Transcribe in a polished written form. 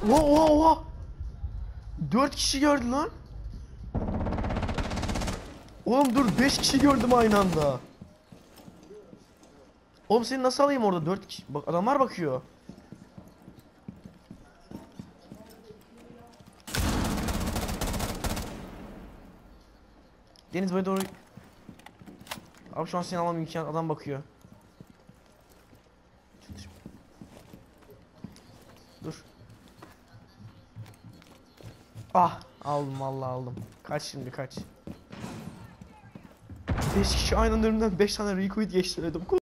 Oha oha oha. 4 kişi gördü lan. Oğlum dur, 5 kişi gördüm aynı anda. Oğlum seni nasıl alayım orada, 4 kişi. Bak adamlar bakıyor. Deniz böyle doğru. Abi şu an seni almam imkan, adam bakıyor. Dur. Ah aldım, vallahi aldım. Kaç şimdi, kaç. 5 kişi aynı anda önümden 5 tane recruit geçti dedim.